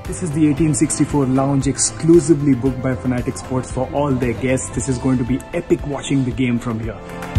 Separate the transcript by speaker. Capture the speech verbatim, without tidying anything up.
Speaker 1: This is the eighteen sixty-four lounge exclusively booked by Fanatics Sports for all their guests. This is going to be epic watching the game from here.